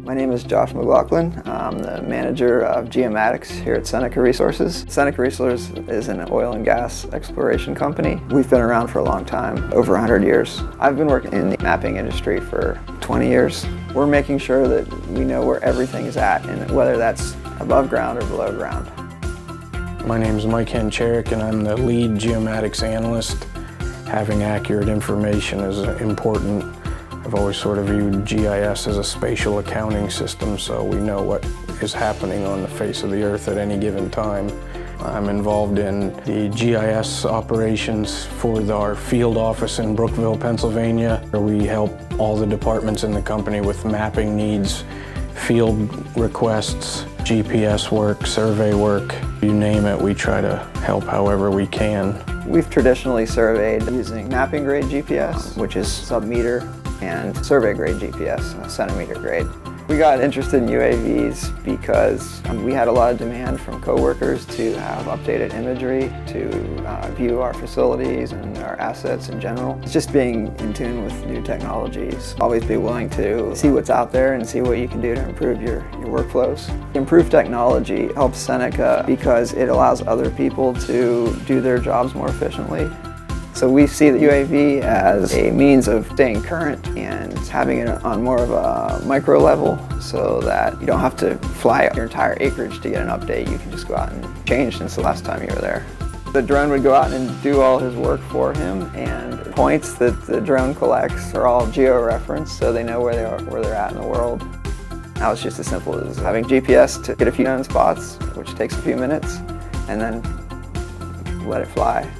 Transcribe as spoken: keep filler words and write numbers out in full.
My name is Josh McLaughlin. I'm the manager of Geomatics here at Seneca Resources. Seneca Resources is an oil and gas exploration company. We've been around for a long time, over one hundred years. I've been working in the mapping industry for twenty years. We're making sure that we know where everything is at, and whether that's above ground or below ground. My name is Mike Hencherik, and I'm the lead geomatics analyst. Having accurate information is important. I've always sort of viewed G I S as a spatial accounting system, so we know what is happening on the face of the earth at any given time. I'm involved in the G I S operations for our field office in Brookville, Pennsylvania, where we help all the departments in the company with mapping needs, field requests, G P S work, survey work, you name it, we try to help however we can. We've traditionally surveyed using mapping grade G P S, which is sub-meter, and survey grade G P S, centimeter grade. We got interested in U A Vs because we had a lot of demand from coworkers to have updated imagery, to uh, view our facilities and our assets in general. It's just being in tune with new technologies. Always be willing to see what's out there and see what you can do to improve your, your workflows. Improved technology helps Seneca because it allows other people to do their jobs more efficiently. So we see the U A V as a means of staying current and having it on more of a micro level so that you don't have to fly your entire acreage to get an update. You can just go out and change since the last time you were there. The drone would go out and do all his work for him, and points that the drone collects are all geo-referenced so they know where they are, where they're at in the world. Now it's just as simple as having G P S to get a few known spots, which takes a few minutes, and then let it fly.